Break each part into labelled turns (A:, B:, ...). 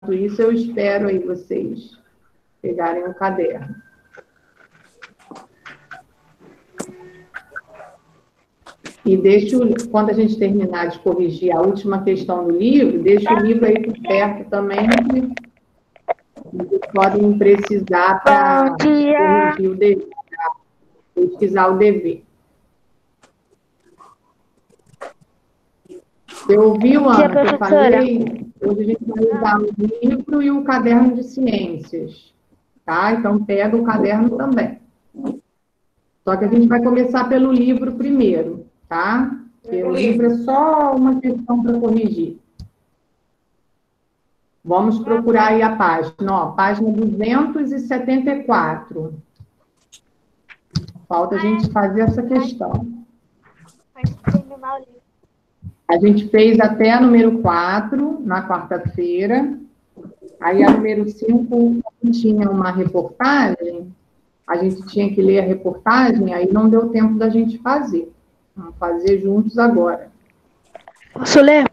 A: isso, eu espero aí vocês pegarem o caderno. E quando a gente terminar de corrigir a última questão do livro, deixa o livro aí por perto também, que vocês podem precisar para corrigir o dever, para pesquisar o dever. Você ouviu, Ana, que eu falei? Hoje a gente vai usar o livro e o caderno de ciências, tá? Então, pega o caderno também. Só que a gente vai começar pelo livro primeiro, tá? Porque o livro é só uma questão para corrigir. Vamos procurar aí a página, ó, página 274. Falta a gente fazer essa questão. A gente fez até a número 4, na quarta-feira. Aí a número 5 tinha uma reportagem, a gente tinha que ler a reportagem, aí não deu tempo da gente fazer. Vamos fazer juntos agora.
B: Posso ler?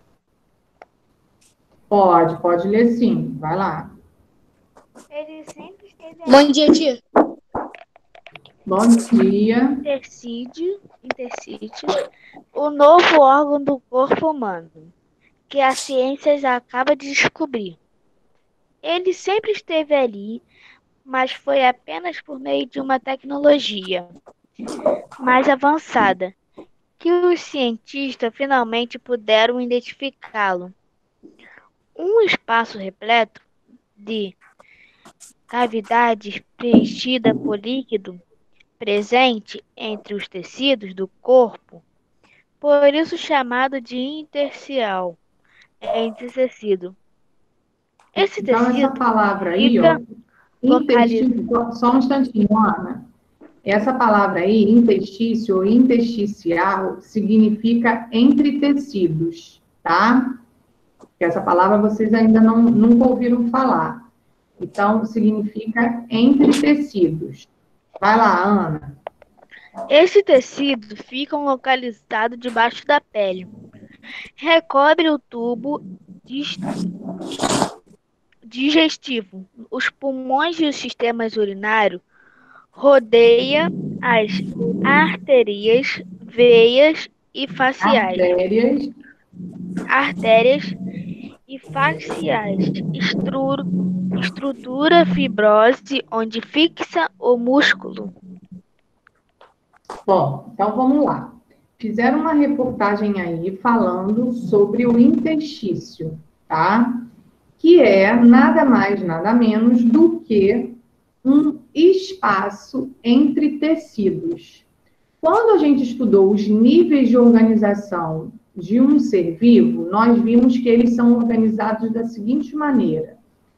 A: Pode ler sim. Vai lá.
C: Ele sempre esteve
B: Bom dia, tia.
A: Bom dia.
C: Intercídio, o novo órgão do corpo humano, que a ciência acaba de descobrir. Ele sempre esteve ali, mas foi apenas por meio de uma tecnologia mais avançada que os cientistas finalmente puderam identificá-lo. Um espaço repleto de cavidades preenchida por líquido presente entre os tecidos do corpo, por isso chamado de intersticial, entre tecido. Esse
A: Então,
C: tecido
A: essa palavra aí, ó, interstício, só um instantinho, Ana. Essa palavra aí, interstício ou intersticial, significa entre tecidos, tá? Porque essa palavra vocês ainda nunca ouviram falar. Então, significa entre tecidos. Vai lá, Ana.
C: Esse tecido fica localizado debaixo da pele. Recobre o tubo digestivo, os pulmões e o sistema urinário, rodeia as artérias, veias e faciais. Artérias e faciais. Estrutura fibrose onde fixa o músculo.
A: Bom, então vamos lá. Fizeram uma reportagem aí falando sobre o interstício, tá? Que é nada mais, nada menos do que um espaço entre tecidos. Quando a gente estudou os níveis de organização de um ser vivo, nós vimos que eles são organizados da seguinte maneira: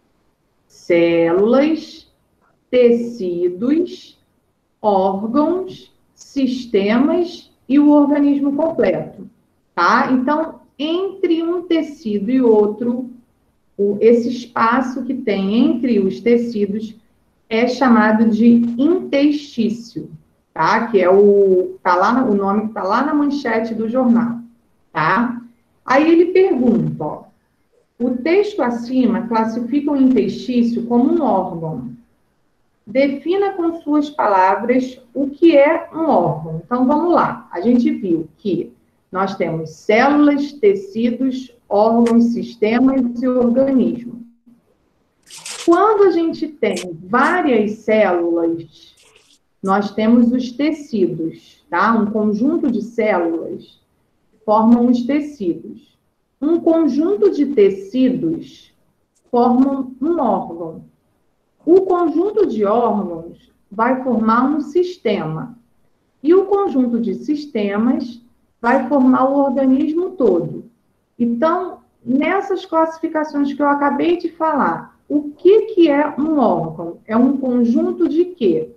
A: células, tecidos, órgãos, sistemas e o organismo completo, tá? Então, entre um tecido e outro, esse espaço que tem entre os tecidos é chamado de interstício, tá? Que é o nome que está lá na manchete do jornal, tá? Aí ele pergunta, ó, o texto acima classifica o interstício como um órgão. Defina com suas palavras o que é um órgão. Então, vamos lá. A gente viu que nós temos células, tecidos, órgãos, sistemas e organismos. Quando a gente tem várias células, nós temos os tecidos, tá? Um conjunto de células formam os tecidos. Um conjunto de tecidos formam um órgão. O conjunto de órgãos vai formar um sistema. E o conjunto de sistemas vai formar o organismo todo. Então, nessas classificações que eu acabei de falar, o que é um órgão? É um conjunto de quê?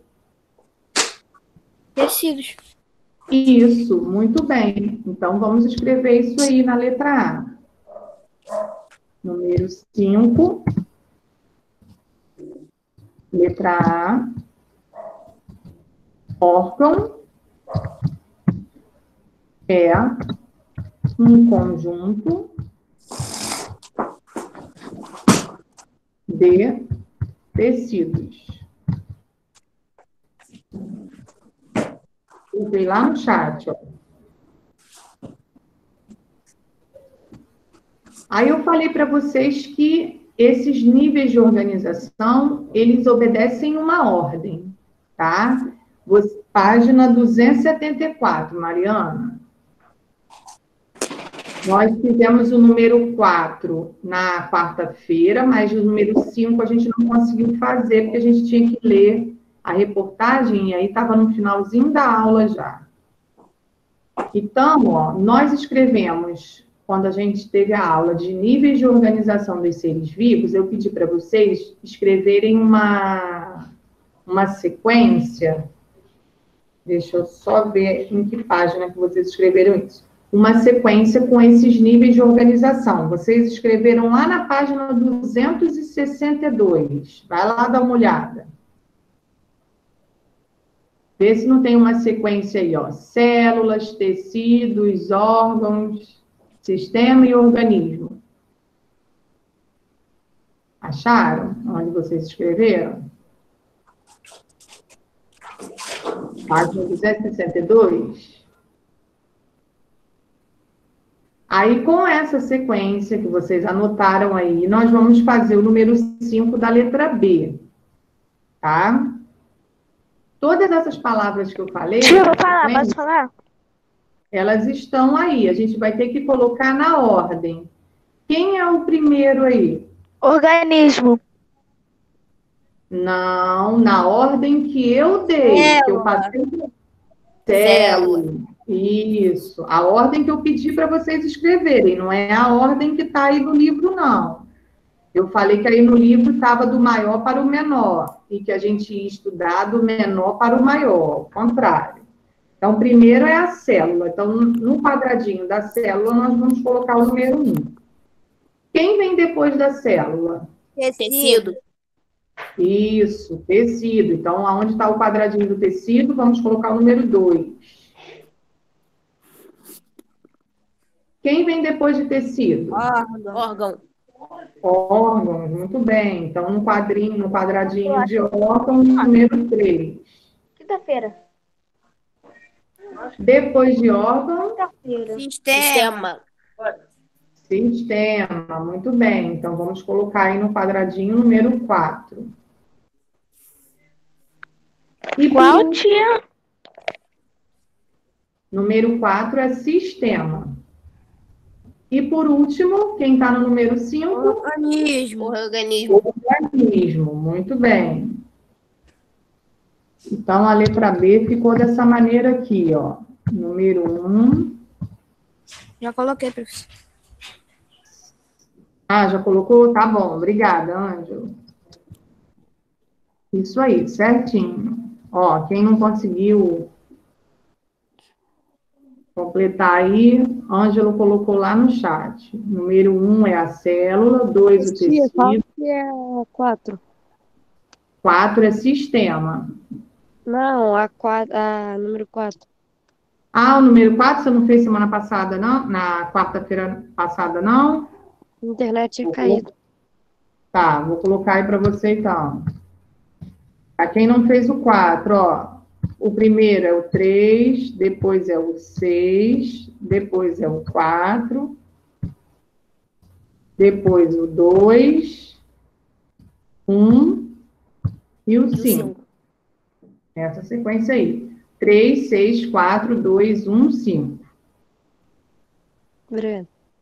B: Tecidos.
A: Isso, muito bem. Então, vamos escrever isso aí na letra A. Número 5. Letra A. Órgão é um conjunto de tecidos. Coloquei lá no chat, ó. Aí eu falei para vocês que esses níveis de organização, eles obedecem uma ordem, tá? Página 274, Mariana. Nós fizemos o número 4 na quarta-feira, mas o número 5 a gente não conseguiu fazer, porque a gente tinha que ler a reportagem, e aí estava no finalzinho da aula já. Então, ó, nós escrevemos, quando a gente teve a aula de níveis de organização dos seres vivos, eu pedi para vocês escreverem uma sequência. Deixa eu só ver em que página que vocês escreveram isso. Uma sequência com esses níveis de organização. Vocês escreveram lá na página 262. Vai lá dar uma olhada. Vê se não tem uma sequência aí, ó. Células, tecidos, órgãos, sistema e organismo. Acharam onde vocês escreveram? Página 262. Aí, com essa sequência que vocês anotaram aí, nós vamos fazer o número 5 da letra B. Tá? Todas essas palavras que eu falei...
B: Tia, eu vou falar, posso falar?
A: Elas estão aí. A gente vai ter que colocar na ordem. Quem é o primeiro aí?
B: Organismo.
A: Não, na ordem que eu dei. Que eu passei... Célula. Isso. A ordem que eu pedi para vocês escreverem. Não é a ordem que está aí no livro, não. Eu falei que aí no livro estava do maior para o menor. E que a gente ia estudar do menor para o maior. Ao contrário. Então, primeiro é a célula. Então, no quadradinho da célula, nós vamos colocar o número 1. Quem vem depois da célula?
D: Tecido.
A: Isso, tecido. Então, aonde está o quadradinho do tecido, vamos colocar o número 2. Quem vem depois de tecido?
D: Órgão.
A: Órgãos, muito bem. Então, no quadradinho de órgãos, número 3.
B: Quinta-feira.
A: Depois de órgão,
D: Sistema.
A: sistema, muito bem. Então, vamos colocar aí no quadradinho número 4. E
B: Qual, tia?
A: Número 4 é sistema. E por último, quem está no número 5?
D: Organismo.
A: Organismo, muito bem. Então, a letra B ficou dessa maneira aqui, ó. Número 1.
D: Já coloquei, professor.
A: Ah, já colocou? Tá bom, obrigada, Ângelo. Isso aí, certinho. Ó, quem não conseguiu completar aí, Ângelo colocou lá no chat. Número 1 é a célula, 2 o tecido.
B: Qual que é 4?
A: 4 é sistema.
B: Não, a número 4.
A: Ah, o número 4 você não fez semana passada, não? Na quarta-feira passada, não?
B: A internet tinha caído.
A: Tá, vou colocar aí para você, então. Para quem não fez o 4, ó. O primeiro é o 3, depois é o 6, depois é o 4, depois o 2, 1 e o 5. Essa sequência aí. 3, 6, 4, 2, 1, 5.
B: Obrigada.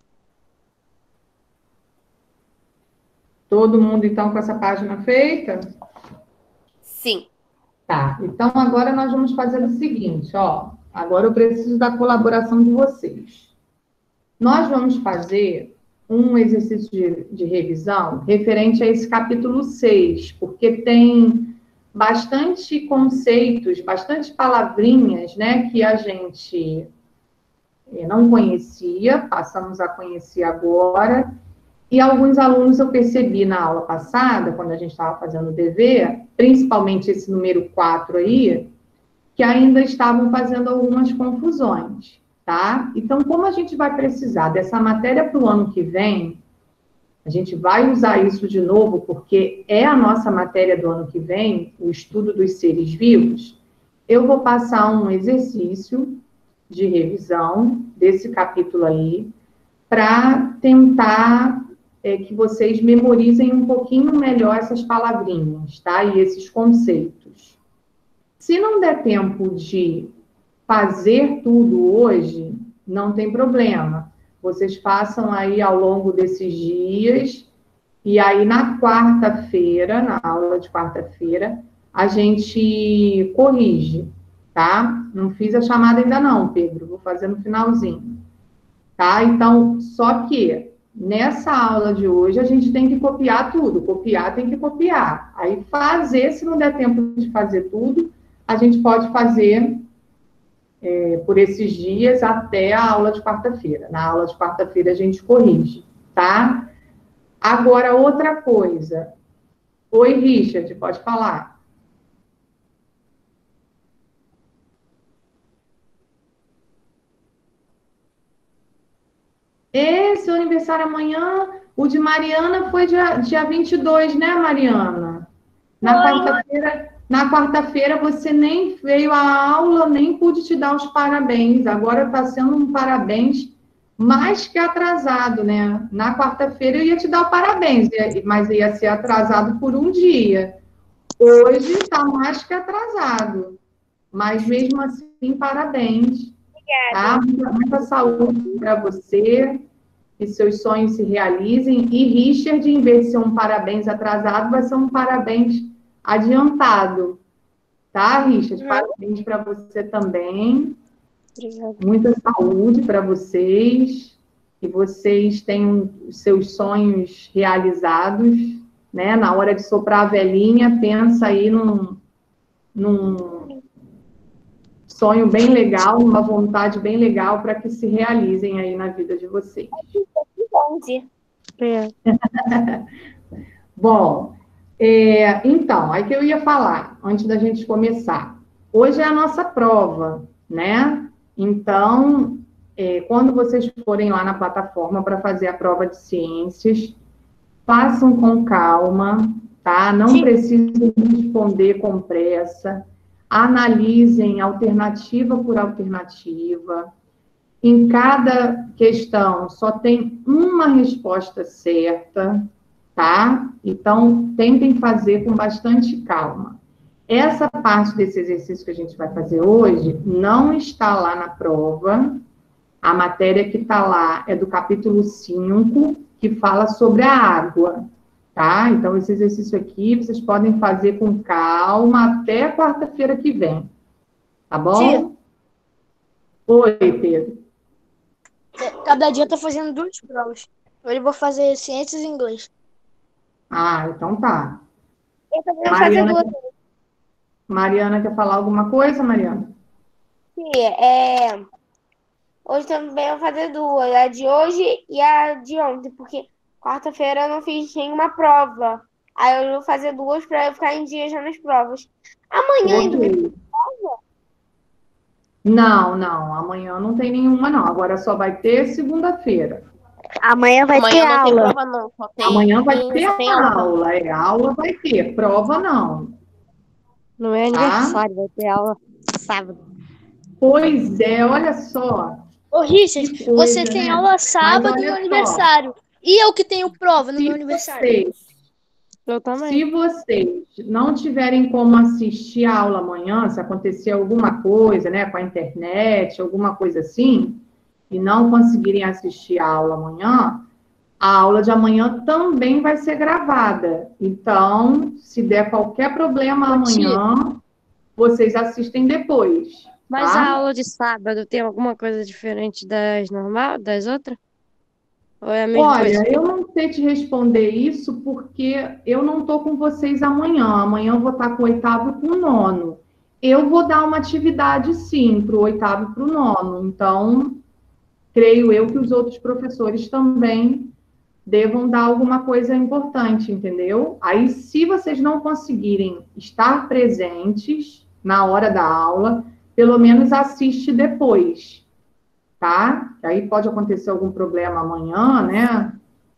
A: Todo mundo, então, com essa página feita?
D: Sim.
A: Tá, então agora nós vamos fazer o seguinte, ó. Agora eu preciso da colaboração de vocês. Nós vamos fazer um exercício de revisão referente a esse capítulo 6, porque tem bastante conceitos, bastante palavrinhas, né, que a gente não conhecia, passamos a conhecer agora. E alguns alunos eu percebi na aula passada, quando a gente estava fazendo o dever, principalmente esse número 4 aí, que ainda estavam fazendo algumas confusões, tá? Então, como a gente vai precisar dessa matéria para o ano que vem, A gente vai usar isso de novo, porque é a nossa matéria do ano que vem, o estudo dos seres vivos. Eu vou passar um exercício de revisão desse capítulo aí, para tentar que vocês memorizem um pouquinho melhor essas palavrinhas, tá? E esses conceitos. Se não der tempo de fazer tudo hoje, não tem problema. Vocês façam aí ao longo desses dias, e aí na quarta-feira, na aula de quarta-feira, a gente corrige, tá? Não fiz a chamada ainda não, Pedro, vou fazer no finalzinho, tá? Então, só que nessa aula de hoje a gente tem que copiar tudo, copiar tem que copiar. Aí fazer, se não der tempo de fazer tudo, a gente pode fazer por esses dias até a aula de quarta-feira. Na aula de quarta-feira a gente corrige, tá? Agora, outra coisa. Oi, Richard, pode falar. Seu aniversário amanhã, o de Mariana foi dia 22, né, Mariana? Na quarta-feira você nem veio à aula, nem pude te dar os parabéns. Agora está sendo um parabéns mais que atrasado, né? Na quarta-feira eu ia te dar o parabéns, mas ia ser atrasado por um dia. Hoje está mais que atrasado. Mas mesmo assim, parabéns. Obrigada. Tá? Muita saúde para você, que seus sonhos se realizem. E Richard, em vez de ser um parabéns atrasado, vai ser um parabéns adiantado. Tá, Richard? Parabéns para você também.
B: Obrigada.
A: Muita saúde para vocês. Que vocês tenham os seus sonhos realizados, né? Na hora de soprar a velhinha, pensa aí num sonho bem legal, uma vontade bem legal para que se realizem aí na vida de vocês. Bom, então, aí que eu ia falar, antes da gente começar. Hoje é a nossa prova, né? Então, quando vocês forem lá na plataforma para fazer a prova de ciências, façam com calma, tá? Não precisem responder com pressa. Analisem alternativa por alternativa. Em cada questão só tem uma resposta certa, tá? Então, tentem fazer com bastante calma. Essa parte desse exercício que a gente vai fazer hoje não está lá na prova. A matéria que está lá é do capítulo 5, que fala sobre a água. Tá? Então, esse exercício aqui, vocês podem fazer com calma até quarta-feira que vem. Tá bom?
D: Sim.
A: Oi, Pedro.
D: Cada dia eu tô fazendo 2 provas. Hoje eu vou fazer ciências e inglês.
A: Ah, então tá.
C: Eu também vou fazer duas.
A: Mariana quer falar alguma coisa, Mariana?
C: Sim, hoje também eu vou fazer duas. A de hoje e a de ontem, porque quarta-feira eu não fiz nenhuma prova. Aí eu vou fazer duas para eu ficar em dia já nas provas. Amanhã ainda tem prova?
A: Não, amanhã não tem nenhuma, não. Agora só vai ter segunda-feira.
C: Amanhã vai ter
D: não
C: aula.
D: tem prova, não. Só tem,
A: Amanhã vai ter
D: só tem aula.
A: aula. Aula vai ter, prova não.
B: Não é aniversário, vai ter aula sábado.
A: Pois é, olha só.
D: Ô, Richard,
A: Que coisa,
D: você tem
A: né?
D: aula sábado
A: Mas
D: no
A: olha
D: aniversário. E eu que tenho prova no meu aniversário.
B: Eu também.
A: Se vocês não tiverem como assistir a aula amanhã, se acontecer alguma coisa, né, com a internet, alguma coisa assim, e não conseguirem assistir a aula amanhã, a aula de amanhã também vai ser gravada. Então, se der qualquer problema amanhã, vocês assistem depois.
B: Mas
A: tá?
B: a aula de sábado tem alguma coisa diferente das outras? Ou é a mesma
A: Olha,
B: coisa?
A: eu não sei te responder isso porque eu não estou com vocês amanhã. Amanhã eu vou estar com o 8º e com o 9º. Eu vou dar uma atividade, sim, para o 8º e para o 9º. Então, creio eu que os outros professores também devam dar alguma coisa importante, entendeu? Aí, se vocês não conseguirem estar presentes na hora da aula, pelo menos assiste depois. Tá? Aí pode acontecer algum problema amanhã, né?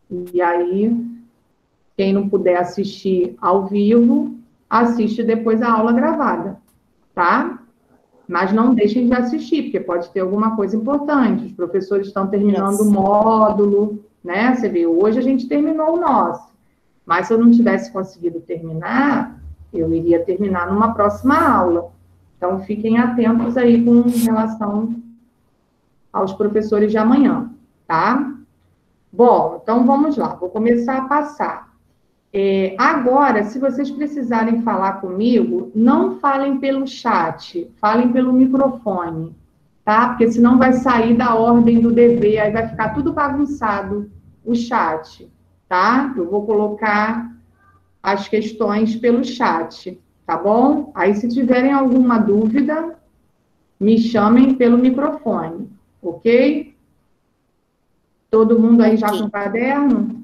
A: E aí, quem não puder assistir ao vivo, assiste depois a aula gravada, tá? Mas não deixem de assistir, porque pode ter alguma coisa importante. Os professores estão terminando o módulo, né? Você vê, hoje a gente terminou o nosso. Mas se eu não tivesse conseguido terminar, eu iria terminar numa próxima aula. Então, fiquem atentos aí com relação aos professores de amanhã, tá? Bom, então vamos lá, vou começar a passar. Agora, se vocês precisarem falar comigo, não falem pelo chat, falem pelo microfone, tá? Porque senão vai sair da ordem do dever, aí vai ficar tudo bagunçado o chat, tá? Eu vou colocar as questões pelo chat, tá bom? Aí, se tiverem alguma dúvida, me chamem pelo microfone, ok? Todo mundo aí já com o caderno?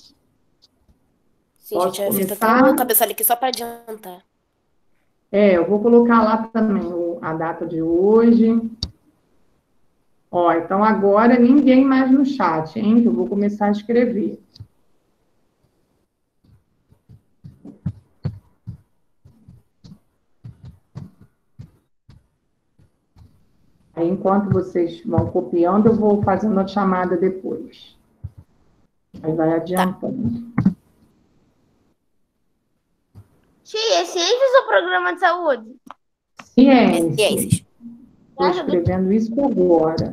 E: Sim,
A: Posso
E: gente, eu fiz até
A: começar?
E: o cabeçalho aqui só para adiantar.
A: Eu vou colocar lá também a data de hoje. Ó, então agora ninguém mais no chat, hein? Que eu vou começar a escrever. Aí, enquanto vocês vão copiando, eu vou fazendo a chamada depois. Aí vai adiantando.
D: Tia, é ciências ou programa de saúde?
A: Ciências.
E: Ciências.
A: Estou escrevendo isso agora.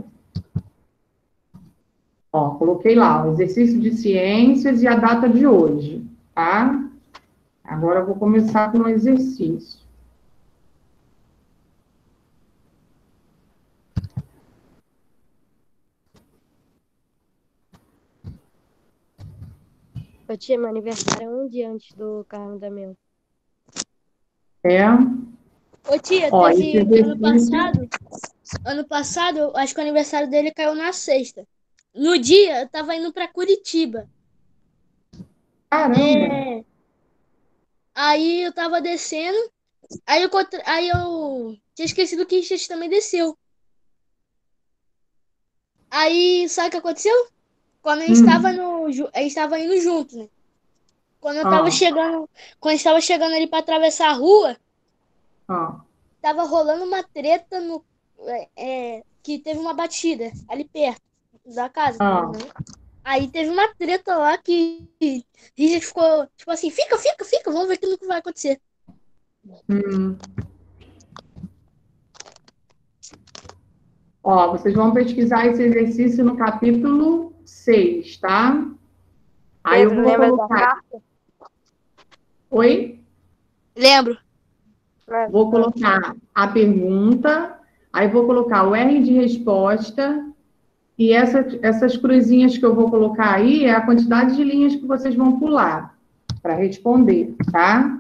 A: Ó, coloquei lá o exercício de ciências e a data de hoje, tá? Agora eu vou começar com o exercício.
B: Ô, tia, meu aniversário é um dia antes do Carmo da Mel.
D: Ô, tia,
A: Ó,
D: teve
A: esse exercício...
D: ano passado, acho que o aniversário dele caiu na sexta. No dia, eu tava indo pra Curitiba.
A: Caramba!
D: Aí eu tava descendo, aí eu tinha esquecido que a gente também desceu. Aí, sabe o que aconteceu? Quando a gente tava a gente tava indo junto, né? Quando eu tava chegando, quando a gente tava chegando ali pra atravessar a rua, tava rolando uma treta que teve uma batida ali perto da casa. Aí teve uma treta lá que a gente ficou, tipo assim, fica, vamos ver o que vai acontecer.
A: Ó, vocês vão pesquisar esse exercício no capítulo 6, tá? Aí eu vou colocar... Oi?
D: Lembro.
A: Vou colocar a pergunta, aí vou colocar o R de resposta, e essas cruzinhas que eu vou colocar aí é a quantidade de linhas que vocês vão pular para responder, tá?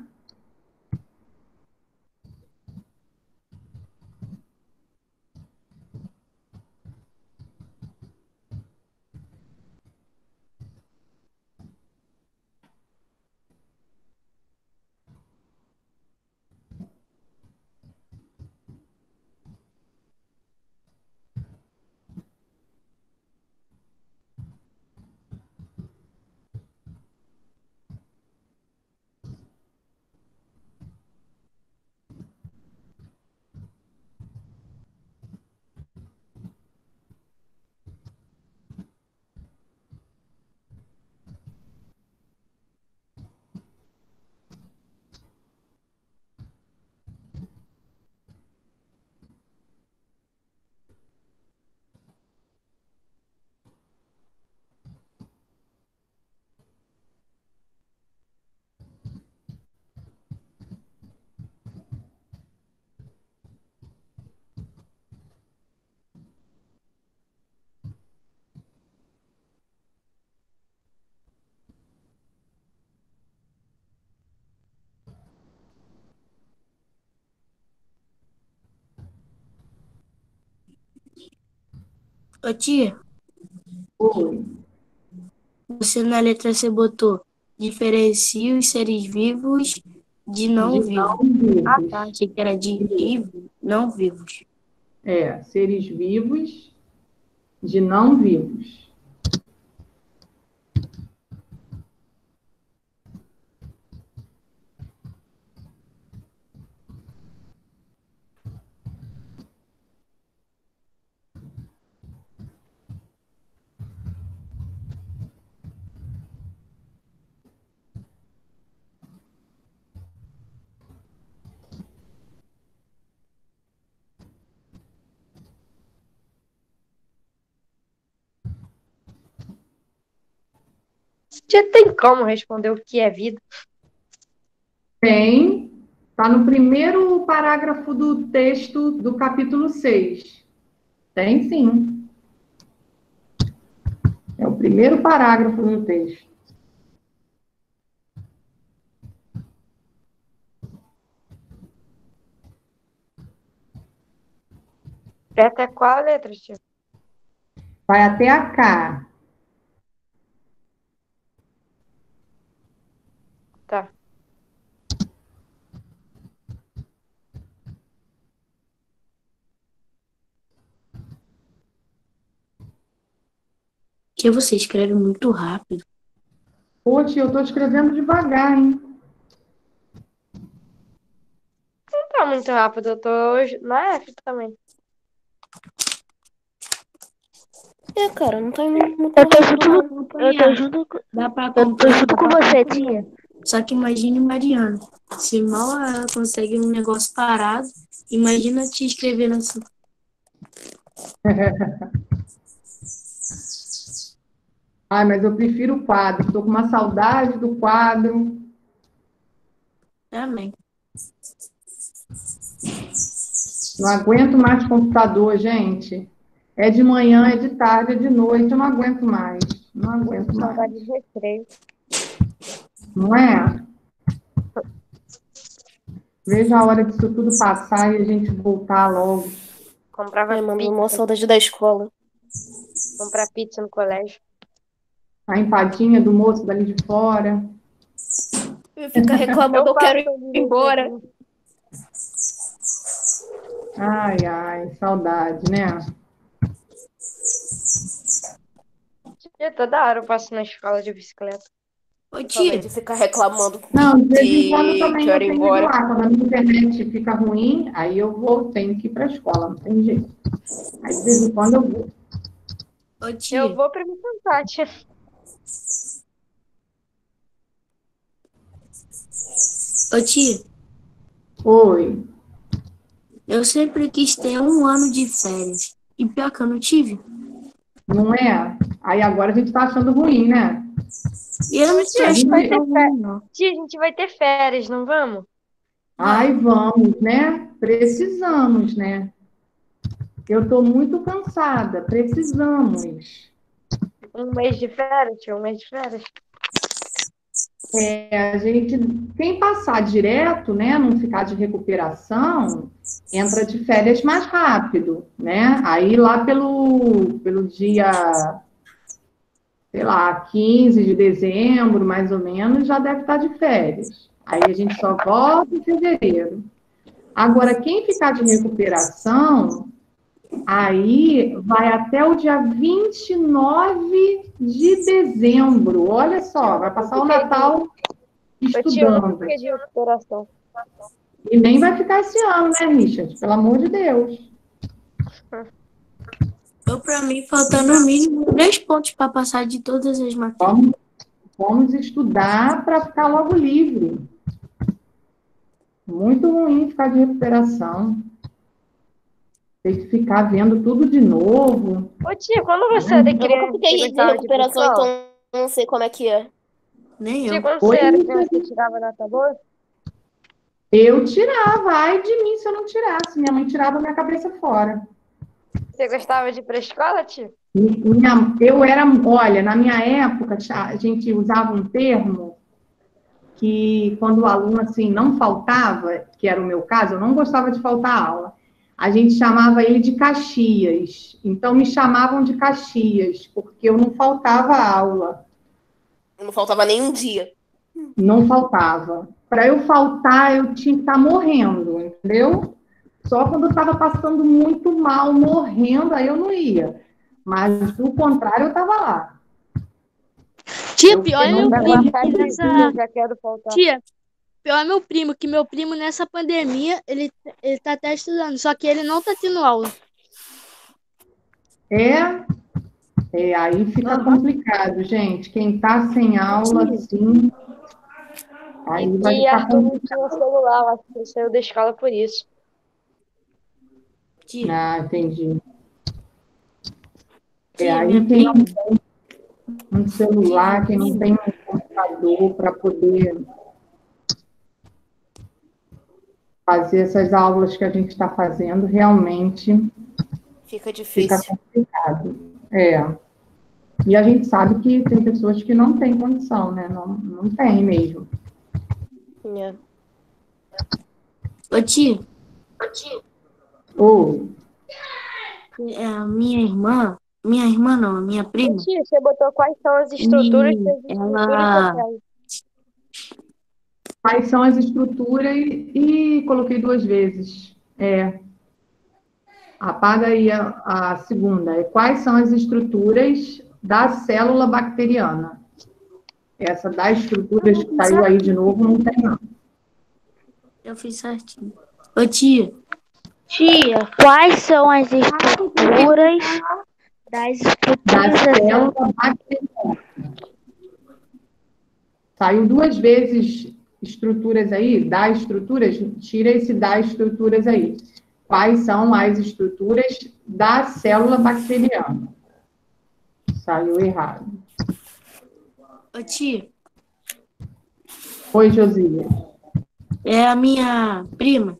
F: Ô tia,
A: Oi.
F: você na letra C botou diferencia os seres vivos de não
A: De não
F: vivos.
A: vivos.
F: Tá, achei que era de vivos, não vivos.
A: Seres vivos de não vivos.
B: Já tem como responder o que é vida?
A: Tem. Está no primeiro parágrafo do texto do capítulo 6. Tem sim. É o primeiro parágrafo do texto.
B: Até qual a letra, tio?
A: Vai até a K.
B: Tá.
F: Que você escreve muito rápido.
A: Pô, tio, eu estou escrevendo devagar, hein?
B: Não tá muito rápido, eu tô na F também.
E: Cara, não tá indo muito
C: Eu tô
E: rápido, não.
C: junto, eu tô junto,
F: Dá pra
C: eu tô
F: acompanhar.
C: junto com você, tia.
F: Só que imagine Mariana. Se mal ela consegue um negócio parado, imagina te escrevendo assim.
A: Ai, mas eu prefiro o quadro. Estou com uma saudade do quadro.
F: Amém.
A: Não aguento mais computador, gente. É de manhã, é de tarde, é de noite. Eu não aguento mais. Não aguento mais.
B: Saudade de recreio.
A: Não é? Veja a hora disso tudo passar e a gente voltar logo.
B: Comprava
E: Ai, mano,
B: pizza,
E: uma saudade da escola.
B: comprar pizza no colégio.
A: A empadinha do moço dali de fora.
E: Eu fico reclamando, eu quero ir embora.
A: Ai, ai, saudade, né?
B: Tia, toda hora eu passo na escola de bicicleta.
F: Ô,
E: Eu
F: tia,
E: falei de ficar reclamando
A: Não, de vez em quando
E: de
A: também
E: que eu
A: eu
E: era
A: tenho que ir
E: embora.
A: lá. Quando a minha internet fica ruim, aí eu vou, tenho que ir para a escola, não tem jeito. Aí de vez em quando eu vou.
F: ô,
B: Eu
F: tia,
B: vou pra me cantar, tia.
F: ô, tia,
A: Oi.
F: eu sempre quis ter um ano de férias. E pior que eu não tive.
A: Não é? Aí agora a gente tá achando ruim, né?
F: E eu não
B: Ô,
F: tô
B: tia, a gente vai
F: achando
B: ter
F: tão ruim, não.
B: Tia, a gente vai ter férias, não vamos?
A: Ai, vamos, né? Precisamos, né? Eu tô muito cansada. Precisamos.
B: Um mês de férias, tia, um mês de férias.
A: A gente, quem passar direto, né, não ficar de recuperação, entra de férias mais rápido, né? Aí lá pelo dia, sei lá, 15 de dezembro, mais ou menos, já deve estar de férias. Aí a gente só volta em fevereiro. Agora, quem ficar de recuperação, aí vai até o dia 29 de dezembro. Olha só, vai passar o Natal
B: Ô, tia, eu
A: estudando.
B: não fiquei de recuperação.
A: E nem vai ficar esse ano, né, Richard? Pelo amor de Deus.
F: Eu, pra mim, faltando no mínimo 3 pontos para passar de todas as matérias.
A: Vamos estudar para ficar logo livre. Muito ruim ficar de recuperação. Tem que ficar vendo tudo de novo.
B: Ô, tia, quando você era
E: Eu nunca
B: criança,
E: fiquei
B: você
E: de
B: gostava de ir pra
E: recuperação,
B: escola?
E: então não sei como é que é.
F: Nem
B: Tia,
F: eu.
B: quando
A: Oi,
B: você era
A: Richard.
B: criança, você tirava nota boa?
A: Eu tirava, ai de mim se eu não tirasse. Minha mãe tirava minha cabeça fora.
B: Você gostava de ir pra escola, tia?
A: Eu era, olha, na minha época, a gente usava um termo que quando o aluno assim não faltava, que era o meu caso, eu não gostava de faltar aula. A gente chamava ele de Caxias. Então me chamavam de Caxias, porque eu não faltava aula.
E: Não faltava nem um dia.
A: Não faltava. Para eu faltar, eu tinha que estar morrendo, entendeu? Só quando eu estava passando muito mal, morrendo, aí eu não ia. Mas, do contrário, eu estava lá.
D: Tia,
A: Eu
D: pior é
A: não
D: meu
A: dava
D: primo
B: Cada
D: que
B: dia
D: nessa.
B: já quero faltar.
D: Tia, pior é meu primo, que meu primo nessa pandemia, ele tá até estudando, só que ele não tá tendo aula.
A: Aí fica
D: Aham.
A: complicado, gente. Quem está sem aula, assim, aí
B: E
A: vai
B: que
A: ficar
B: Arthur não
A: complicado.
B: tinha celular, eu acho que ele saiu da escola por isso.
F: Tia,
A: Ah, entendi.
F: tia,
A: Aí
F: minha
A: quem
F: prima,
A: um celular, quem não tem um computador para poder fazer essas aulas que a gente está fazendo, realmente
E: Fica
A: fica
E: difícil.
A: complicado. E a gente sabe que tem pessoas que não têm condição, né? Não tem mesmo.
E: É.
F: Ô, tia,
A: Ou,
F: a minha irmã não, a minha prima,
B: Tia, você botou quais são as estruturas
F: e
B: das estruturas
F: ela
B: sociais?
A: quais são as estruturas e coloquei 2 vezes. Apaga aí a segunda. Quais são as estruturas da célula bacteriana? Essa das estruturas que saiu aí de novo, não tem, não.
F: eu fiz certinho. Ô, tia,
C: Quais são as estruturas das
A: Da
C: estruturas da célula?
A: célula bacteriana. Saiu 2 vezes estruturas aí, da estruturas, tira esse da estruturas aí. Quais são as estruturas da célula bacteriana? Saiu errado.
F: ô, tia,
A: Oi, Josias.
F: a minha prima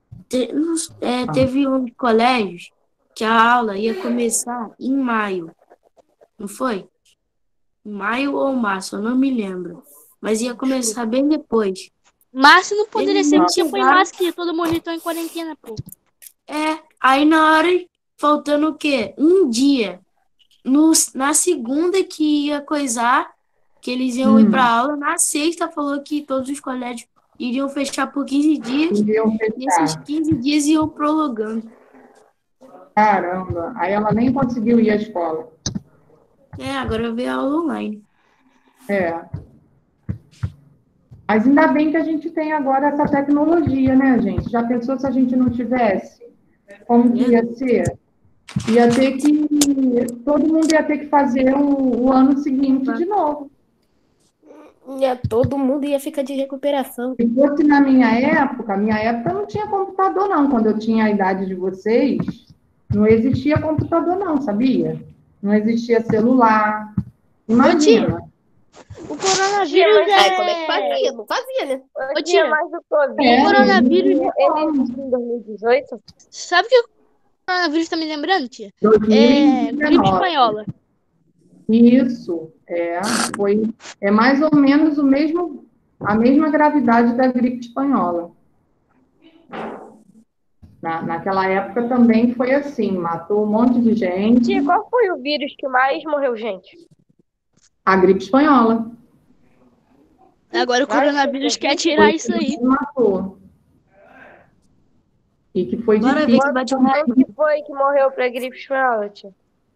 F: teve um colégio que a aula ia começar em maio, não foi? Em maio ou março, eu não me lembro. Mas ia começar bem depois.
D: Março não poderia ser,
F: Eles
D: porque foi
F: chegaram-
D: março que todo mundo entrou em quarentena, pô.
F: Aí na hora, faltando o quê? Um dia. Na segunda que ia coisar, que eles iam ir pra aula, na sexta falou que todos os colégios iriam fechar por 15 dias,
A: Iriam
F: e esses
A: fechar.
F: 15 dias iam prolongando.
A: Caramba, aí ela nem conseguiu ir à escola.
F: Agora eu vejo a aula online.
A: Mas ainda bem que a gente tem agora essa tecnologia, né, gente? Já pensou se a gente não tivesse? Como que ia ser? Ia ter que... Todo mundo ia ter que fazer o ano seguinte de novo.
E: Todo mundo ia ficar de recuperação.
A: Se fosse na minha época não tinha computador, não. Quando eu tinha a idade de vocês, não existia computador, não, sabia? Não existia celular. Imagina.
D: O coronavírus
E: Como é que fazia? Não fazia, né?
D: Ô, tia,
B: Mas o Covid,
D: o coronavírus...
B: ele existiu em 2018?
D: Sabe o que o coronavírus tá me lembrando, tia?
A: 2019.
D: Gripe espanhola.
A: Isso, é mais ou menos a mesma gravidade da gripe espanhola. Naquela época também foi assim, matou um monte de gente.
B: Tia, qual foi o vírus que mais morreu gente?
A: A gripe espanhola.
D: Agora o coronavírus quer tirar
A: Foi
D: isso
A: que
D: aí.
A: matou. E que foi
F: Bora ver
A: difícil.
F: que bate um
B: Quanto que foi que morreu pra gripe espanhola, tia?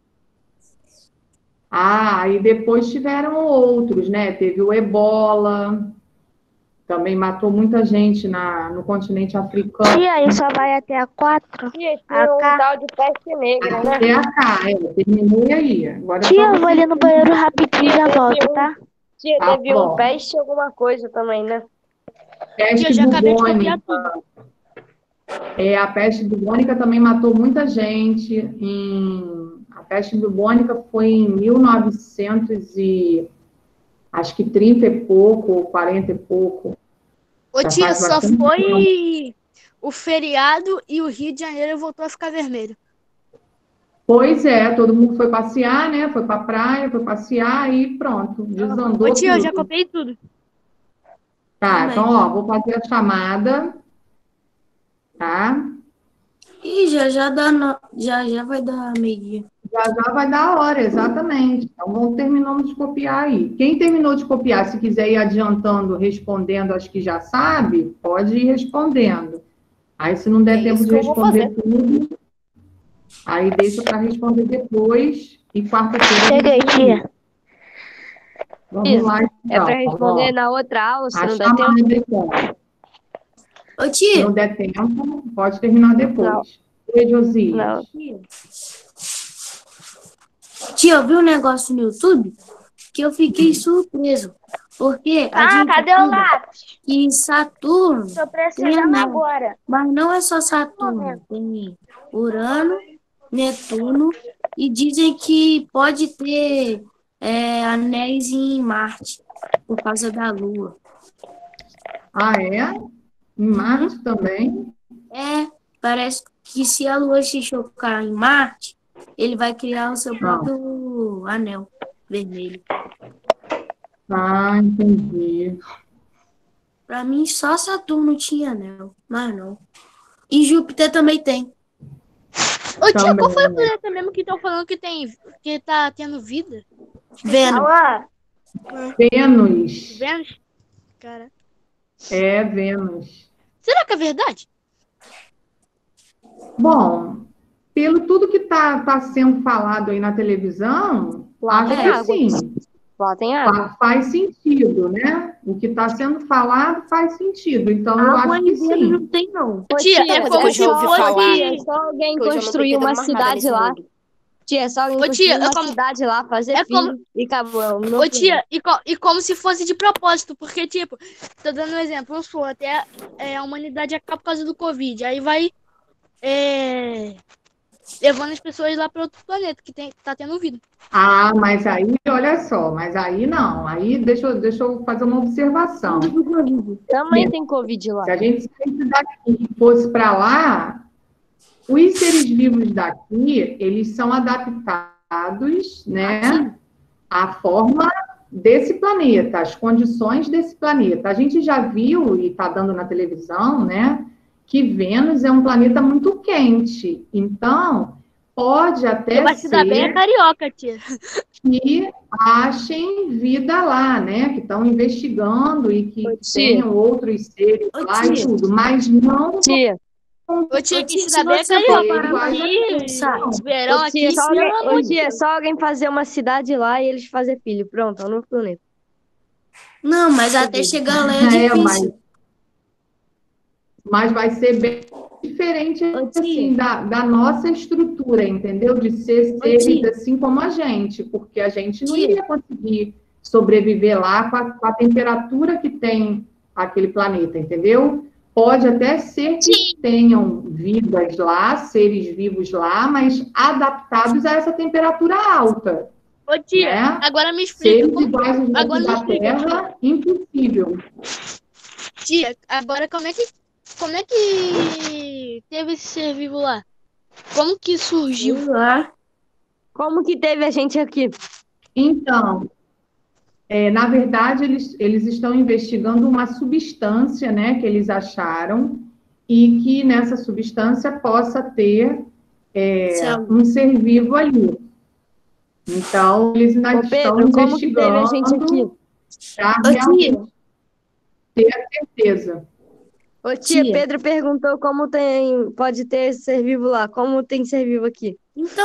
A: E depois tiveram outros, né? Teve o ebola, também matou muita gente no continente africano.
C: Tia, aí só vai até a 4?
B: Tia, tinha um tal de peste negra, né?
A: Até cá, terminei aí. Agora
C: Tia,
A: só
C: eu vou ali no banheiro rapidinho e já volto, tá?
B: Tia,
A: Tá
B: teve
A: bom.
B: um peste alguma coisa também, né?
A: peste
D: Tia, eu já acabei de copiar
A: bubônica.
D: tudo.
A: A peste bubônica também matou muita gente. A peste bubônica foi em 1900 e acho que 30 e pouco, ou 40 e pouco.
D: Ô,
A: Já
D: tia,
A: faz
D: só
A: bastante
D: foi o feriado e o Rio de Janeiro voltou a ficar vermelho.
A: Pois é, todo mundo foi passear, né? Foi pra praia, foi passear e pronto, desandou
D: Ô, tia, eu
A: tudo.
D: já copiei tudo.
A: Tá,
F: Também.
A: então, ó, vou fazer a chamada, tá?
F: Ih, já vai dar meio-dia.
A: Já vai dar a hora, exatamente. Então, vamos terminando de copiar aí. Quem terminou de copiar, se quiser ir adiantando, respondendo as que já sabe, pode ir respondendo. Aí, se não der
E: É
A: tempo
E: isso
A: de
E: que eu vou
A: responder tudo, aí deixa para responder depois e quarta-feira.
C: Cheguei, tia.
A: Vamos lá, então.
B: É pra responder
A: Ó,
B: na outra aula, se
A: a
B: não der tempo.
A: chamada, então.
F: Ô,
A: Se
F: tia,
A: não der tempo, pode terminar depois. Oi, Josias.
B: Não.
F: tia, eu vi um negócio no YouTube que eu fiquei surpreso. Porque a gente
C: Cadê o
F: estuda
C: lápis?
F: que Saturno
C: Tô
F: tem
C: precisando
F: anel,
C: agora.
F: mas não é só Saturno. Tem Urano, Netuno, e dizem que pode ter anéis em Marte, por causa da Lua.
A: Ah, é? Em Marte também?
F: Parece que se a Lua se chocar em Marte, ele vai criar o seu próprio anel vermelho.
A: Ah, entendi.
F: Pra mim, só Saturno tinha anel, mas não. E Júpiter também tem.
D: Ô, tia, qual
A: Também,
D: foi o
A: né?
D: planeta mesmo que estão falando que tá tendo vida?
F: Vênus.
A: Vênus.
D: Vênus? Cara.
A: É, Vênus.
D: Será que é verdade?
A: Bom, pelo tudo que tá sendo falado aí na televisão, acho que
B: água.
A: sim.
B: Lá tem água.
A: Faz sentido, né? O que está sendo falado faz sentido. Então, eu
F: Água
A: acho que
F: em Vênus
A: sim.
F: não tem, não.
D: Tia, é
E: coisa
D: como
E: que eu
D: se
E: já ouvi
D: fosse...
E: falar.
B: Só alguém
E: Que eu já não tô
B: construir uma
E: entendendo mais nada
B: cidade
E: nesse
B: lá.
E: mundo.
B: Tia, só alguém
D: Ô, tia,
B: construir uma
D: é como-
B: cidade lá, fazer
D: é como-
B: filho e acabou. Não
D: Ô, tia, e como se fosse de propósito, porque, tipo, tô dando um exemplo, vamos supor, até a humanidade acaba por causa do Covid, aí vai levando as pessoas lá para outro planeta que tá tendo vida.
A: Ah, mas aí, olha só, mas aí não. Aí deixa eu fazer uma observação.
B: Também tem Covid lá.
A: Se a gente saísse daqui e fosse para lá, os seres vivos daqui, eles são adaptados, né, à forma desse planeta, às condições desse planeta. A gente já viu, e está dando na televisão, né, que Vênus é um planeta muito quente. Então, pode até
D: Vai se dar bem a
A: ser
D: carioca, tia.
A: que achem vida lá, né? Que estão investigando e que
B: Ô, tia.
A: tenham outros seres
F: Ô,
A: lá e
F: tia.
A: tudo, mas não
B: Tia,
D: Ô, tia, que
F: tia,
D: se
F: se
D: dá bem a
F: você
D: carioca.
A: for parar
D: Aqui,
F: pensar,
D: esse verão
B: ô, tia,
D: aqui,
B: só
D: pelo
B: alguém,
D: amor
B: ô,
D: de
B: tia,
D: Deus.
B: só alguém fazer uma cidade lá e eles fazer filho. Pronto, é um novo planeta.
F: Não, mas até chegar lá é
A: É,
F: difícil.
A: mas vai ser bem diferente
F: Ô, tia.
A: assim, da nossa estrutura, entendeu? De ser
F: Ô,
A: seres
F: tia.
A: assim como a gente, porque a gente não
F: Tia.
A: iria conseguir sobreviver lá com a temperatura que tem aquele planeta, entendeu? Pode até ser que tenham vidas lá, seres vivos lá, mas adaptados a essa temperatura alta.
D: Ô, tia,
A: né?
D: agora me explica.
A: Seres iguais aos
D: Agora me
A: da
D: explica,
A: Terra, impossível.
D: tia, agora como é que teve esse ser vivo lá? Como que surgiu?
F: Sei lá.
B: Como que teve a gente aqui?
A: Então, na verdade, eles estão investigando uma substância, né, que eles acharam, e que nessa substância possa ter um ser vivo ali. Então, eles ainda
B: Ô,
A: estão
B: Pedro, como que teve a gente aqui?
A: investigando para
F: Ô, tia.
A: realmente ter a certeza.
B: Ô, tia,
F: Tia.
B: Pedro perguntou como pode ter ser vivo lá. Como tem ser vivo aqui?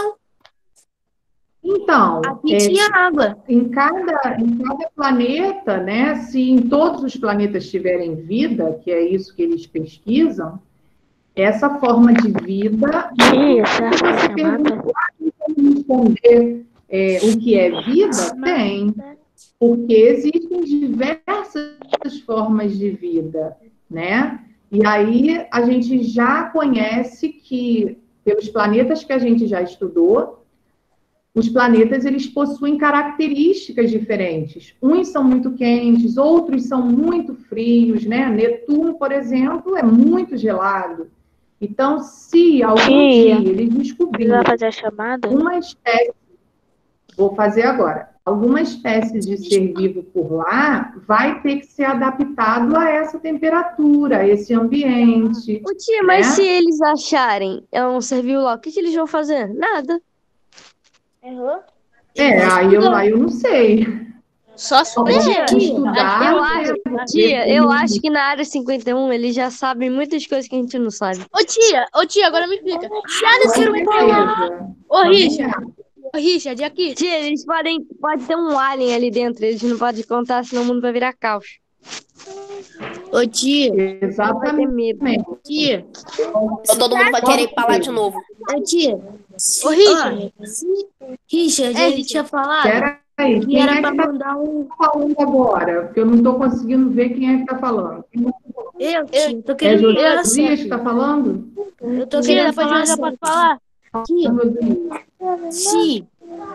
A: Então,
F: Aqui tinha água.
A: em cada planeta, né, se em todos os planetas tiverem vida, que é isso que eles pesquisam, essa forma de vida, se você perguntar como responder o que é vida, tem, porque existem diversas formas de vida, né? E aí a gente já conhece que, pelos planetas que a gente já estudou, os planetas, eles possuem características diferentes. Uns são muito quentes, outros são muito frios, né? Netuno, por exemplo, é muito gelado. Então, se algum dia eles descobrirem
C: Vai fazer a chamada?
A: uma espécie, vou fazer agora, alguma espécie de ser vivo por lá, vai ter que ser adaptado a essa temperatura, a esse ambiente.
B: Ô, tia, mas
A: né?
B: se eles acharem um ser vivo lá, o que eles vão fazer? Nada.
C: Errou?
A: Aí eu não sei.
D: Só se
A: Vamos
B: tia,
A: estudar.
B: Eu
A: né?
B: acho, tia, eu acho que na área 51 eles já sabem muitas coisas que a gente não sabe.
D: Ô tia, agora me explica. Se a área
A: Com
D: 51...
A: certeza.
D: Ô, Richard, aqui.
B: Tia, eles pode ter um alien ali dentro, eles não podem contar, senão o mundo vai virar caos.
F: Ô, tia.
B: Vai ter
A: Exatamente.
B: medo.
F: Tia.
E: Todo mundo vai querer ir pra lá de novo.
F: Ô, tia.
D: Ô, Richard.
F: Richard, ele tinha falado
A: Peraí,
F: que
A: quem
F: era
A: é
F: pra
A: que tá
F: mandar um...
A: falando agora? Porque eu não estou conseguindo ver quem é que tá falando.
F: Eu, tia, tô
A: É
F: querendo falar
A: Josias que
F: certo.
A: tá falando?
F: Eu tô
D: Tia,
F: querendo
D: depois
F: falar
D: eu já posso
F: certo.
D: falar.
F: Tia,
A: Josias.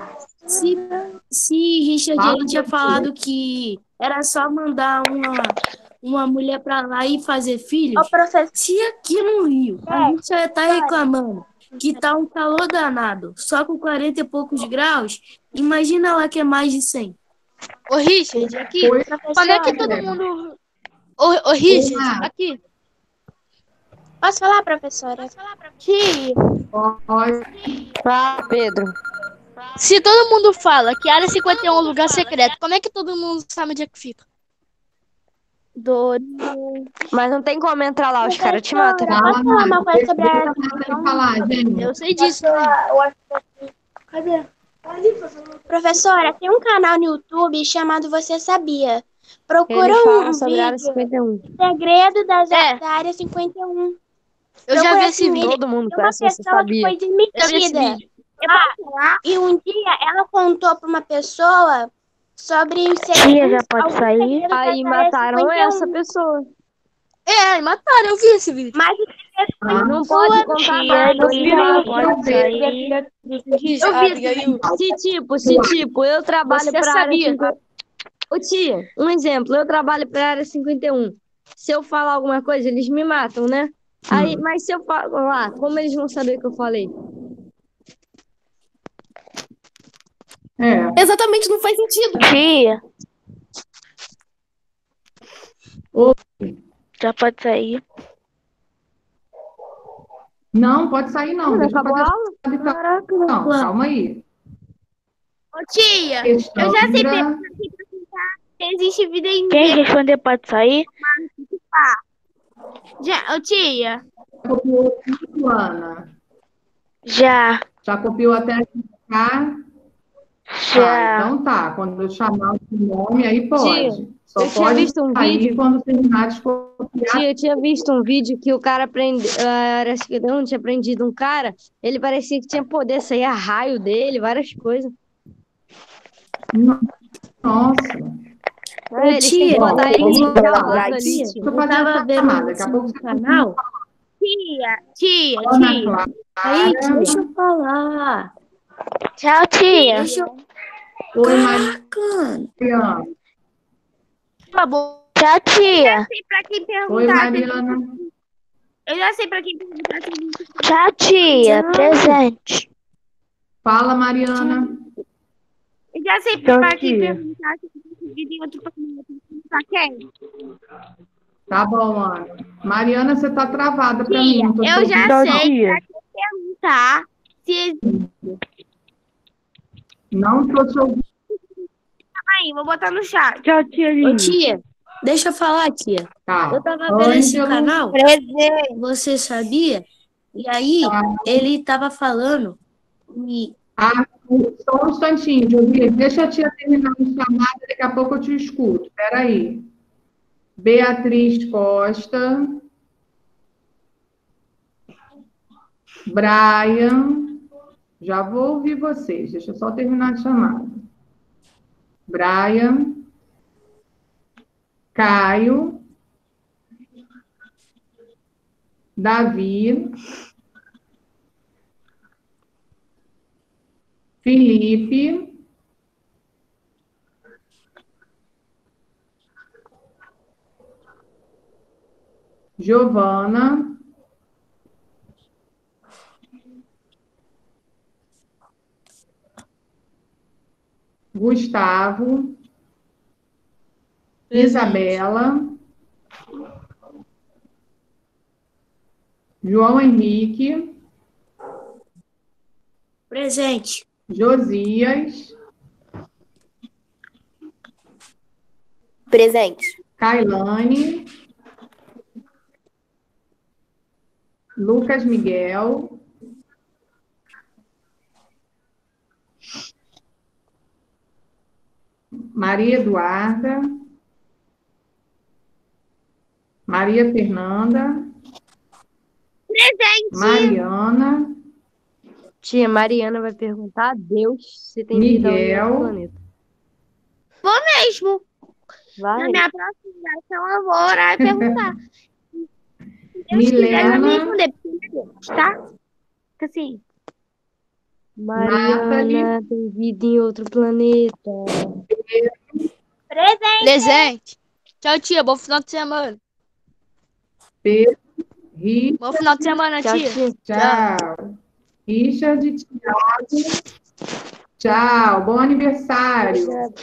F: Se, se Richard ele tinha falado que era só mandar uma mulher pra lá e fazer filhos,
C: Ô, professor,
F: se aqui no Rio a gente só ia estar reclamando que tá um calor danado, só com 40 e poucos graus, imagina lá que é mais de 100.
D: Ô, Richard, aqui.
A: Oi,
D: Quando é que todo mundo. Ô, Richard,
A: Olá.
D: aqui.
C: posso falar, professora?
D: Tia,
A: pode.
B: Ah, Pedro.
D: se todo mundo fala que a área 51 é um lugar secreto, como é que todo mundo sabe onde é que fica?
B: Mas não tem como entrar lá, os caras te matam.
A: Fala,
C: Posso falar uma
A: Nath.
C: coisa sobre a
A: Deixa
C: área
A: a Nathalie falar, gente.
D: Eu sei disso, né?
C: Cadê? Professora, tem um canal no YouTube chamado Você Sabia? Procura
B: Eles falam
C: um
B: sobre a área
C: vídeo,
B: 51.
C: Segredo
D: É.
C: da Área 51.
D: Eu já
C: Procura
D: vi
C: esse
D: esse vídeo.
B: Todo mundo
C: Tem uma
B: conhece, você
C: pessoa que
B: sabia.
C: foi
D: Eu vi esse
C: desmentida.
D: vídeo.
C: E um dia ela contou para uma pessoa sobre os
G: Tia,
C: segredos,
G: já pode
C: alguns
G: sair?
C: segredos da
B: Aí
C: Área
B: mataram
C: 51.
B: essa pessoa.
D: É, mataram, eu vi esse vídeo.
C: Mas o segredo foi
A: Ah,
B: Não pode contar
G: Tia,
B: nada.
G: não
B: Se,
G: já
A: Deixa eu
G: pode
A: ver.
G: sair.
D: Eu vi esse vídeo.
B: se eu trabalho
D: Você
B: pra área
D: sabia?
B: 50. Ô tia, um exemplo, eu trabalho pra área 51. Se eu falar alguma coisa, eles me matam, né? Aí, mas se eu falar, como eles vão saber que eu falei?
A: É.
E: Exatamente, não faz sentido.
G: Tia,
A: Ô,
G: já pode sair.
A: não, pode sair não.
B: Não
A: Deixa eu
B: acabou
A: fazer
B: a aula?
A: a de
B: Caraca,
A: Não, calma aí.
C: Ô, tia,
A: Questão,
C: eu já sei
A: Sandra.
C: se existe vida em
G: Quem responder pode sair?
C: Ô, tia,
A: Copiou tudo, Ana.
G: Já,
A: Já copiou até aqui, tá?
G: já.
A: Então tá. Quando eu chamar o nome, aí pode. Só
B: eu tinha
A: pode
B: visto um
A: sair
B: vídeo.
A: quando terminar de copiar.
B: Tia, eu tinha visto um vídeo que o cara parece que não tinha prendido um cara. Ele parecia que tinha poder sair a raio dele, várias coisas.
A: Nossa.
B: Eles têm que
A: Ó,
B: botar ele
A: vamos
B: em
A: lá.
B: causa ali.
A: Deixa eu
F: Eu
A: fazer
F: tava
A: essa
F: vendo
A: chamada. Daqui a
F: assim
A: pouco
F: no
A: você
F: canal.
C: tia,
A: Ana
C: tia.
A: Clara.
F: Aí, deixa eu falar.
G: Tchau, tia.
F: Deixa eu...
A: Oi,
F: Caraca.
A: Mariana.
C: Acabou.
G: Tchau, tia.
C: Eu sei pra quem
A: Oi,
C: perguntar.
A: Mariana.
C: Eu já sei pra quem perguntar.
G: Tchau, tia.
F: Tchau.
G: Presente.
A: Fala, Mariana.
C: Eu já sei
G: Tchau,
C: pra quem
G: tia.
C: perguntar. Se existe outro pra quem?
A: Tá bom, Ana. Mariana, você tá travada pra mim. Não tô te
C: Eu já
A: ouvindo,
G: Tchau,
A: não.
C: sei
G: tia.
C: pra quem perguntar. Se
A: Não tô te ouvindo.
C: aí, vou botar no chat.
G: Tchau, tia
F: Ô,
G: linda.
F: tia, deixa eu falar, tia.
A: Tá.
F: Eu tava vendo esse
A: Ângelo.
F: canal,
C: Presente.
F: você sabia? E aí, ele tava falando e
A: Ah, só um instantinho, Jovia. Deixa a tia terminar a chamada, daqui a pouco eu te escuto. Peraí. Beatriz Costa. Brian. Já vou ouvir vocês. Deixa eu só terminar a chamada. Brian. Caio. Davi. Felipe. Giovana. Gustavo. Isabela. João Henrique.
F: presente.
A: Josias.
E: Presente.
A: Kailane. Lucas Miguel. Maria Eduarda. Maria Fernanda.
C: Presente.
A: Mariana.
B: Tia, Mariana vai perguntar a Deus se tem vida ali
A: Miguel.
B: no planeta.
C: Mesmo. Na
B: Vai.
C: minha próxima ligação, eu vou orar e perguntar. Se Deus quiser, vai me
A: Milena.
C: responder. Porque é Deus, tá? Fica assim.
A: Nathalie.
B: Mariana tem vida em outro planeta.
D: Presente. Tchau, tia. Bom final de semana.
A: Pedro, Richard,
D: Bom final de semana,
B: Tchau,
D: tia.
B: tia.
A: tchau. Richard, Thiago, tchau. Bom aniversário.
B: Obrigada.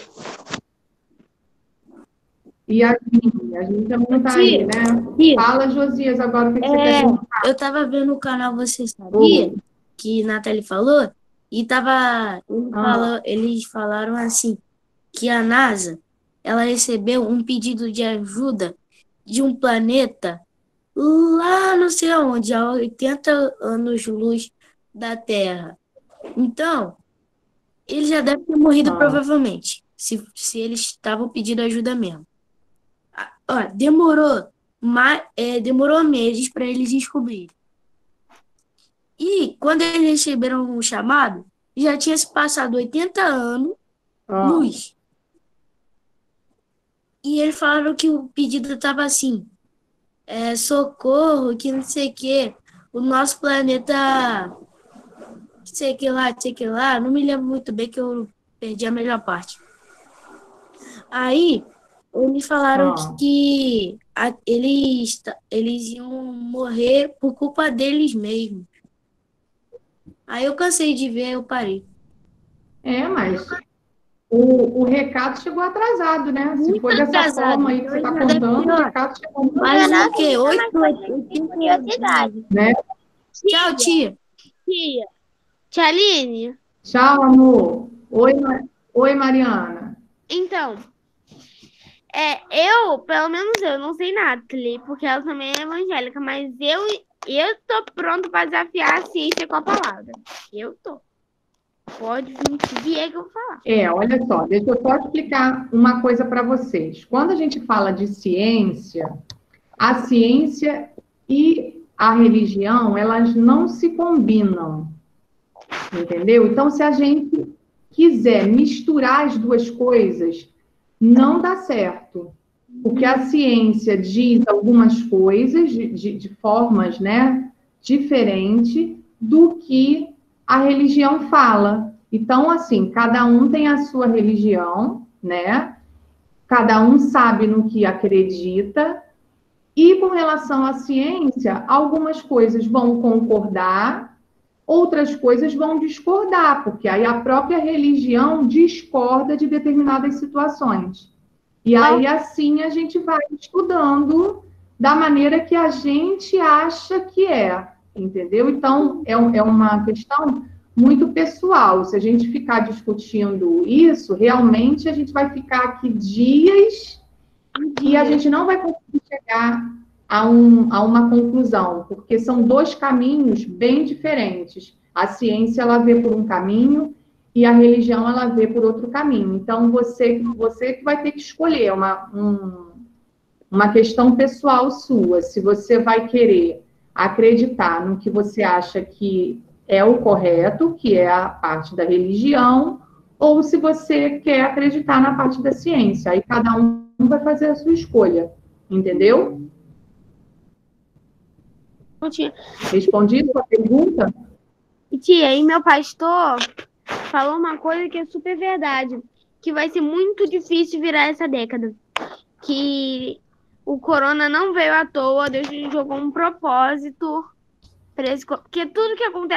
A: E a Yasmin também tá aí, né?
F: Tia.
A: Fala, Josias, agora o que você quer perguntar?
F: Eu tava vendo o canal Você Sabia, que Nathalie falou, e eles falaram assim, que a NASA, ela recebeu um pedido de ajuda de um planeta lá não sei aonde, a 80 anos-luz da Terra. Então, ele já deve ter morrido provavelmente, se eles estavam pedindo ajuda mesmo. Demorou meses para eles descobrirem. E quando eles receberam o chamado, já tinha se passado 80 anos luz. E eles falaram que o pedido estava assim, socorro, que não sei o quê, o nosso planeta, sei que lá, não me lembro muito bem que eu perdi a melhor parte. Aí, eles falaram que eles iam morrer por culpa deles mesmos. Aí eu cansei de ver, eu parei.
A: Mas o recado chegou atrasado, né? Se
F: Muito
A: foi dessa
F: atrasado.
A: forma aí que você está
F: Então, já deve
A: contando,
F: ter,
A: o recado chegou muito
F: Mas
A: atrasado.
F: o quê? 8
C: curiosidade.
A: Né?
F: Tchau, tia.
D: Tia. Tia Aline.
A: Tchau, amor. Oi, Mariana.
D: Então, pelo menos eu não sei nada, porque ela também é evangélica, mas eu tô pronto para desafiar a ciência com a palavra. Eu tô. Pode vir que vier que eu vou falar.
A: Olha só, deixa eu só explicar uma coisa para vocês. Quando a gente fala de ciência, a ciência e a religião, elas não se combinam, entendeu? Então, se a gente quiser misturar as duas coisas, não dá certo. Porque a ciência diz algumas coisas de formas, né, diferentes do que a religião fala. Então, assim, cada um tem a sua religião, né? Cada um sabe no que acredita. E com relação à ciência, algumas coisas vão concordar, outras coisas vão discordar, porque aí a própria religião discorda de determinadas situações. E aí, assim, a gente vai estudando da maneira que a gente acha que entendeu? Então, é uma questão muito pessoal. Se a gente ficar discutindo isso, realmente a gente vai ficar aqui dias e a gente não vai conseguir chegar a uma conclusão, porque são dois caminhos bem diferentes. A ciência, ela vê por um caminho e a religião, ela vê por outro caminho. Então, você que vai ter que escolher uma questão pessoal sua, se você vai querer acreditar no que você acha que é o correto, que é a parte da religião, ou se você quer acreditar na parte da ciência. Aí cada um vai fazer a sua escolha, entendeu? Respondi sua pergunta?
D: Tia, e meu pastor falou uma coisa que é super verdade, que vai ser muito difícil virar essa década. Que o corona não veio à toa, Deus jogou um propósito, porque tudo que acontece